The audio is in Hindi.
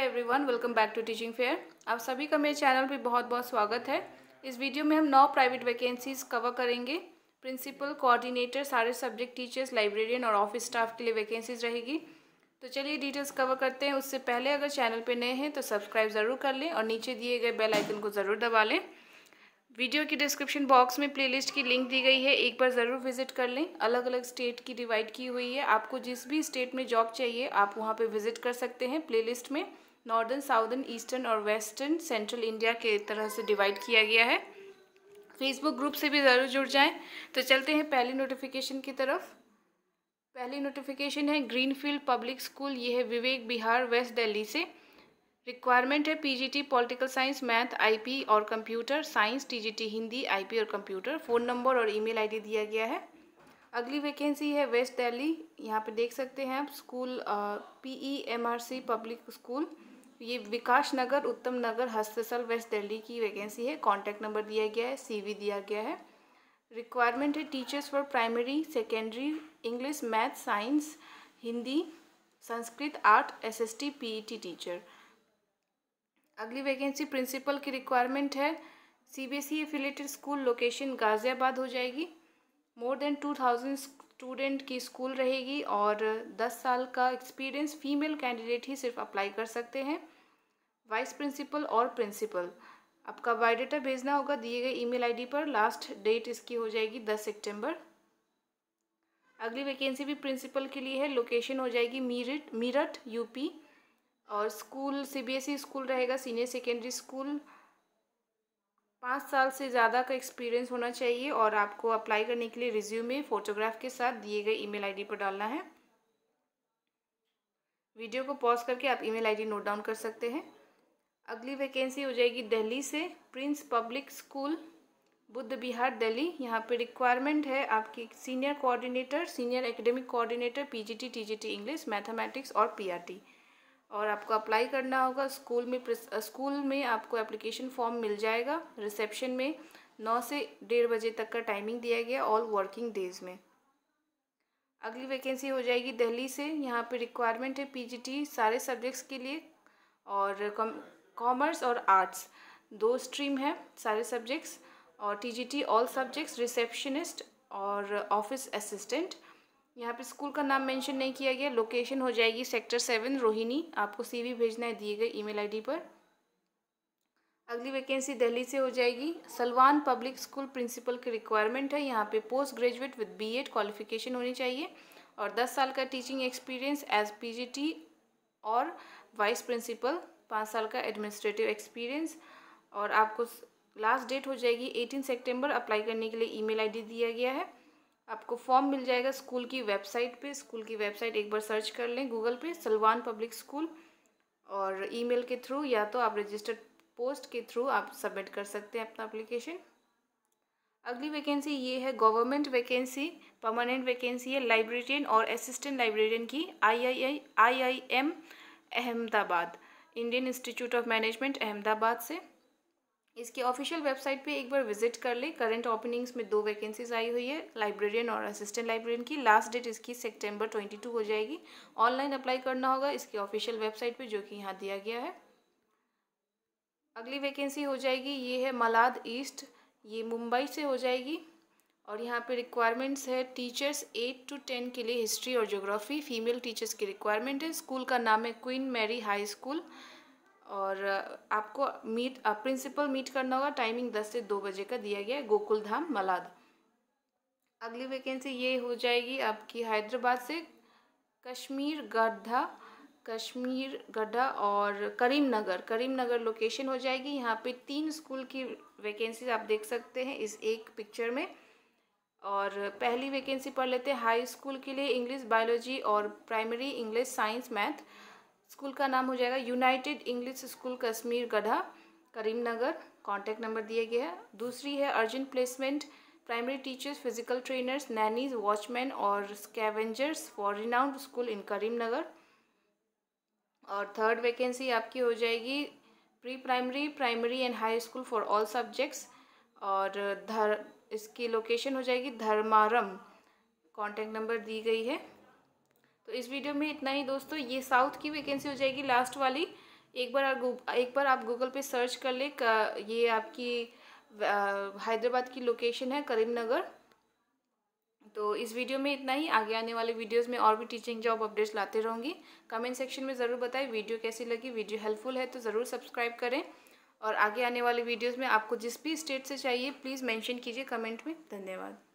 Everyone, welcome back to teaching fair. आप सभी का मेरे चैनल पे बहुत बहुत स्वागत है। इस वीडियो में हम 9 प्राइवेट वैकेंसीज कवर करेंगे। प्रिंसिपल, कोऑर्डिनेटर, सारे सब्जेक्ट टीचर्स, लाइब्रेरियन और ऑफिस स्टाफ के लिए वैकेंसीज रहेगी। तो चलिए डिटेल्स कवर करते हैं। उससे पहले अगर चैनल पर नए हैं तो सब्सक्राइब ज़रूर कर लें और नीचे दिए गए बेल आइकन को ज़रूर दबा लें। वीडियो की डिस्क्रिप्शन बॉक्स में प्लेलिस्ट की लिंक दी गई है, एक बार ज़रूर विजिट कर लें। अलग अलग स्टेट की डिवाइड की हुई है। आपको जिस भी स्टेट में जॉब चाहिए आप वहां पे विजिट कर सकते हैं। प्लेलिस्ट में नॉर्दर्न, साउदर्न, ईस्टर्न और वेस्टर्न, सेंट्रल इंडिया के तरह से डिवाइड किया गया है। फेसबुक ग्रुप से भी ज़रूर जुड़ जाएं। तो चलते हैं पहली नोटिफिकेशन की तरफ। पहली नोटिफिकेशन है ग्रीनफील्ड पब्लिक स्कूल, ये है विवेक बिहार, वेस्ट दिल्ली से। रिक्वायरमेंट है PGT political science, math, IP और computer science, TGT Hindi, IP और कंप्यूटर। फ़ोन नंबर और ईमेल आईडी दिया गया है। अगली वैकेंसी है वेस्ट दिल्ली, यहाँ पे देख सकते हैं आप स्कूल PEMRC पब्लिक स्कूल, ये विकास नगर, उत्तम नगर, हस्तसल, वेस्ट दिल्ली की वैकेंसी है। कॉन्टैक्ट नंबर दिया गया है, CV दिया गया है। रिक्वायरमेंट है teachers for primary, secondary, English, math, science, Hindi, Sanskrit, art, SST, PET teacher. अगली वैकेंसी प्रिंसिपल की रिक्वायरमेंट है। CBSE affiliated school, location Ghaziabad हो जाएगी। मोर देन 2000 स्टूडेंट की स्कूल रहेगी और 10 साल का एक्सपीरियंस फीमेल कैंडिडेट ही सिर्फ अप्लाई कर सकते हैं। वाइस प्रिंसिपल और प्रिंसिपल, आपका बायोडाटा भेजना होगा दिए गए ईमेल आईडी पर। लास्ट डेट इसकी हो जाएगी 10 सितंबर। अगली वैकेंसी भी प्रिंसिपल के लिए है। लोकेशन हो जाएगी मीरठ UP और स्कूल CBSE स्कूल रहेगा, सीनियर सेकेंडरी स्कूल। 5 साल से ज़्यादा का एक्सपीरियंस होना चाहिए और आपको अप्लाई करने के लिए रिज्यूमे फोटोग्राफ के साथ दिए गए ईमेल आईडी पर डालना है। वीडियो को पॉज करके आप ईमेल आईडी नोट डाउन कर सकते हैं। अगली वैकेंसी हो जाएगी दिल्ली से। Prince public school, Buddh Vihar, Delhi. यहाँ पे रिक्वायरमेंट है आपकी senior coordinator, senior academic coordinator, PGT TGT English, mathematics और PRT। और आपको अप्लाई करना होगा स्कूल में आपको एप्लीकेशन फॉर्म मिल जाएगा। रिसेप्शन में 9 से 1:30 बजे तक का टाइमिंग दिया गया, ऑल वर्किंग डेज में। अगली वैकेंसी हो जाएगी दिल्ली से। यहाँ पे रिक्वायरमेंट है PGT सारे सब्जेक्ट्स के लिए और कॉमर्स और आर्ट्स 2 स्ट्रीम है सारे सब्जेक्ट्स, और TGT ऑल सब्जेक्ट्स, रिसेप्शनिस्ट और ऑफिस असिस्टेंट। यहाँ पे स्कूल का नाम मेंशन नहीं किया गया। लोकेशन हो जाएगी सेक्टर 7 रोहिणी। आपको CV भेजना है दिए गए ईमेल आईडी पर। अगली वैकेंसी दिल्ली से हो जाएगी। सलवान पब्लिक स्कूल प्रिंसिपल की रिक्वायरमेंट है। यहाँ पे post graduate with BEd qualification होनी चाहिए और 10 साल का टीचिंग एक्सपीरियंस एज PGT और वाइस प्रिंसिपल, 5 साल का एडमिनिस्ट्रेटिव एक्सपीरियंस। और आपको लास्ट डेट हो जाएगी 18 सितंबर। अप्लाई करने के लिए ईमेल आईडी दिया गया है। आपको फॉर्म मिल जाएगा स्कूल की वेबसाइट पे। स्कूल की वेबसाइट एक बार सर्च कर लें गूगल पे, सलवान पब्लिक स्कूल, और ईमेल के थ्रू या तो आप रजिस्टर्ड पोस्ट के थ्रू आप सबमिट कर सकते हैं अपना एप्लीकेशन। अगली वैकेंसी ये है गवर्नमेंट वैकेंसी, परमानेंट वैकेंसी है लाइब्रेरियन और असिस्टेंट लाइब्रेरियन की। IIM Ahmedabad, Indian institute of management Ahmedabad से। इसकी ऑफिशियल वेबसाइट पे एक बार विजिट कर ले। करंट ओपनिंग्स में 2 वैकेंसीज आई हुई है, लाइब्रेरियन और असिस्टेंट लाइब्रेरियन की। लास्ट डेट इसकी सितंबर 22 हो जाएगी। ऑनलाइन अप्लाई करना होगा इसकी ऑफिशियल वेबसाइट पे, जो कि यहाँ दिया गया है। अगली वैकेंसी हो जाएगी ये है मलाड ईस्ट, ये मुंबई से हो जाएगी। और यहाँ पे रिक्वायरमेंट्स है टीचर्स 8 to 10 के लिए हिस्ट्री और ज्योग्राफी, फीमेल टीचर्स की रिक्वायरमेंट है। स्कूल का नाम है क्वीन मैरी हाई स्कूल और आपको प्रिंसिपल मीट करना होगा। टाइमिंग 10 से 2 बजे का दिया गया है, गोकुल धाम मलाड। अगली वैकेंसी ये हो जाएगी आपकी हैदराबाद से। कश्मीर गड्ढा और करीमनगर लोकेशन हो जाएगी। यहाँ पे 3 स्कूल की वैकेंसीज आप देख सकते हैं इस एक पिक्चर में। और पहली वैकेंसी पढ़ लेते हैं हाई स्कूल के लिए, इंग्लिश, बायोलॉजी और primary English, science, math. School का नाम हो जाएगा यूनाइटेड इंग्लिश स्कूल कश्मीर गड्ढा, करीमनगर। कॉन्टैक्ट नंबर दिया गया है। दूसरी है urgent placement, primary teachers, physical trainers, nannies, watchman और scavengers for renowned school in Karimnagar. और थर्ड वैकेंसी आपकी हो जाएगी pre primary, primary and high school for all subjects, और इसकी लोकेशन हो जाएगी धर्मारम। कॉन्टैक्ट नंबर दी गई है। तो इस वीडियो में इतना ही दोस्तों। ये साउथ की वैकेंसी हो जाएगी लास्ट वाली, एक बार आप गूगल पे सर्च कर ले, ये आपकी हैदराबाद की लोकेशन है, करीमनगर। तो इस वीडियो में इतना ही। आगे आने वाले वीडियोस में और भी टीचिंग जॉब अपडेट्स लाते रहूँगी। कमेंट सेक्शन में ज़रूर बताएं वीडियो कैसी लगी। वीडियो हेल्पफुल है तो ज़रूर सब्सक्राइब करें, और आगे आने वाले वीडियोस में आपको जिस भी स्टेट से चाहिए प्लीज़ मेंशन कीजिए कमेंट में। धन्यवाद।